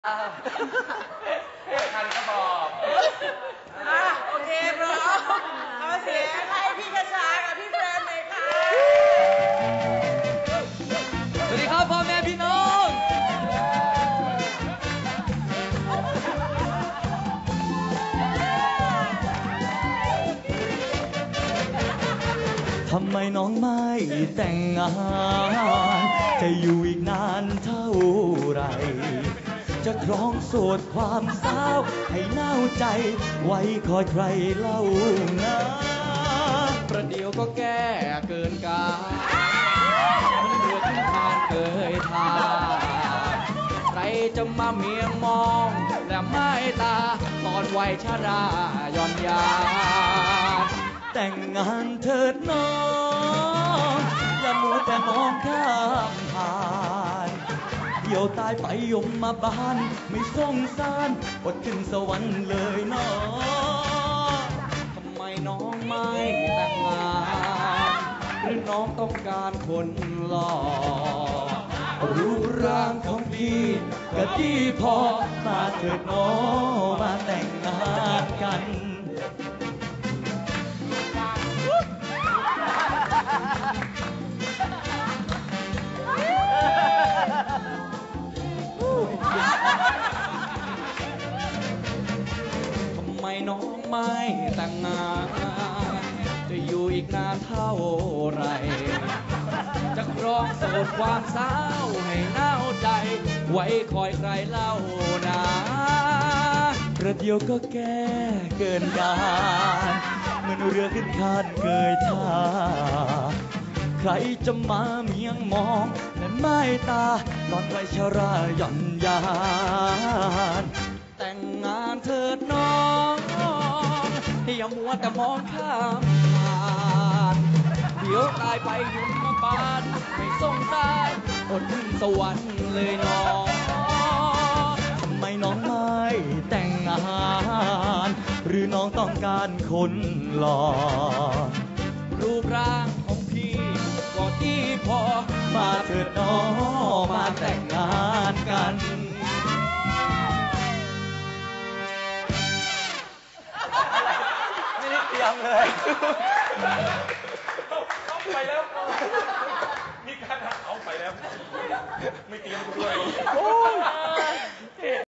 ทันก็บอกโอเคพร้อมขอเสียงให้พี่กระชากับพี่เฟรมเลยค่ะสวัสดีครับพ่อแม่พี่น้อง ทำไมน้องไม่แต่งงานจะอยู่อีกนานเท่าไร จะครองโสดความสาวให้น่าใจไว้คอยใครเล่านะประเดี๋ยวก็แก้เกินกาลมันบวชขึ้นทานเคยทาใครจะมาเมียงมองและไม่ตาตอนวัยชราย่อนยานแต่งงานเถิดน้องอย่ามัวแต่มองข้ามผ่านเดี๋ยวตายไปยมมาบานไม่สงสารอดขึ้นสวรรค์เลยน้องทำไมน้องไม่แต่งงานหรือน้องต้องการคนหล่อรูปร่างของพี่ก็ดีพอมาเถิดน้องมาแต่งงานกันทำไมน้องไม่แต่งงานจะอยู่อีกนานเท่าไรจะครองโสดความสาวให้น่าใจไว้คอยใครเล่านะประเดี๋ยวก็แก้เกินการเหมือนเรือขึ้นคานเกยท่าใครจะมาเมียงมองและไม่ตาตอนวัยชราหย่อนยานแต่งงานเถิดน้องอย่ามัวแต่มองข้ามผ่านเดี๋ยวตายไปยุ่งมาบานไม่สงสารอดขึ้นสวรรค์เลยน้องทำไมน้องไม่แต่งงานหรือน้องต้องการคนหล่อรูปร่างของพี่ก็ดีพอมาเถิดน้องมาแต่งงานกันไม่ได้เตรียมเลยเอาไปแล้วมีการเอาไปแล้วไม่เตรียมด้วย